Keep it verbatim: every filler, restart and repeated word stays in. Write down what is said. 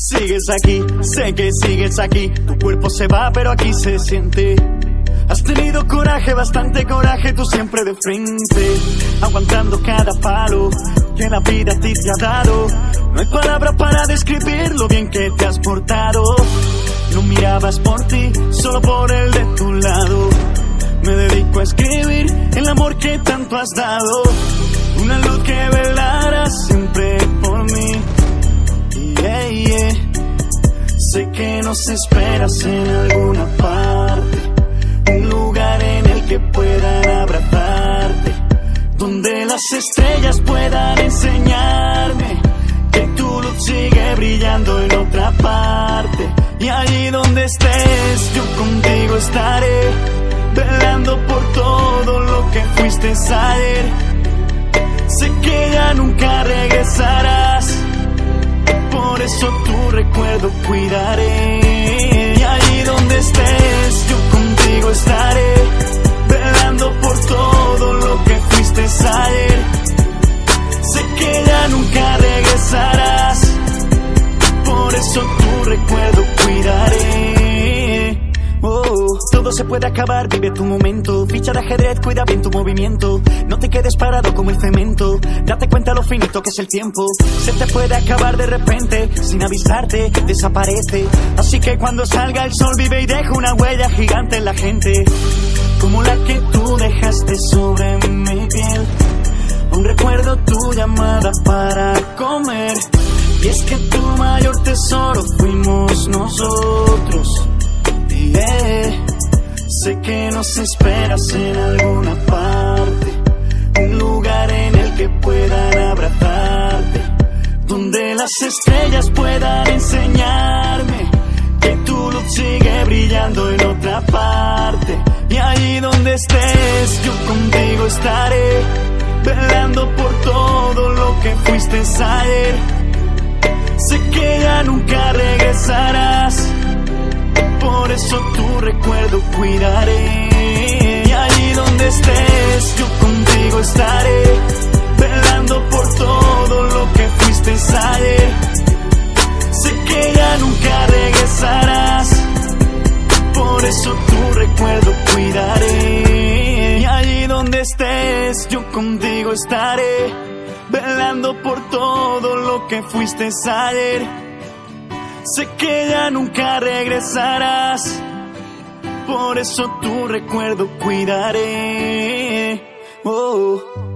Sigues aquí, sé que sigues aquí. Tu cuerpo se va, pero aquí se siente. Has tenido coraje, bastante coraje, tú siempre de frente, aguantando cada palo que la vida a ti te ha dado. No hay palabra para describir lo bien que te has portado. No mirabas por ti, solo por el de tu lado. Me dedico a escribir el amor que tanto has dado. Una luz que velara siempre por mí. Yeah, yeah. Sé que nos esperas en alguna parte, un lugar en el que puedan abrazarte, donde las estrellas puedan enseñarme que tu luz sigue brillando en otra parte. Y allí donde estés, yo contigo estaré, velando por todo lo que fuiste ayer. Sé que ya nunca regresarás, por eso tu recuerdo cuidaré. Y allí donde estés, yo contigo estaré, velando por todo lo que fuiste ayer. Sé que ya nunca regresarás, por eso tu recuerdo cuidaré. Oh, todo se puede acabar, vive tu momento. Ficha de ajedrez, cuida bien tu movimiento. No te quedes parado como el cemento. Date cuenta lo finito que es el tiempo. Se te puede acabar de repente, sin avisarte, desaparece. Así que cuando salga el sol, vive y deja una huella gigante en la gente, como la que tú dejaste sobre mi piel. Aún recuerdo tu llamada para comer, y es que tu mayor tesoro fuimos nosotros. Yeah. Sé que nos esperas en alguna parte, un lugar en el que puedan abrazarte, donde las estrellas puedan enseñarme que tu luz sigue brillando en otra parte. Y allí donde estés, yo contigo estaré, velando por todo lo que fuiste ayer. Sé que ya nunca regresarás, por eso tu recuerdo cuidaré. Y allí donde estés, yo contigo estaré, velando por todo lo que fuiste ayer. Sé que ya nunca regresarás, por eso tu recuerdo cuidaré. Y allí donde estés, yo contigo estaré, velando por todo lo que fuiste ayer. Sé que ya nunca regresarás, por eso tu recuerdo cuidaré. Oh.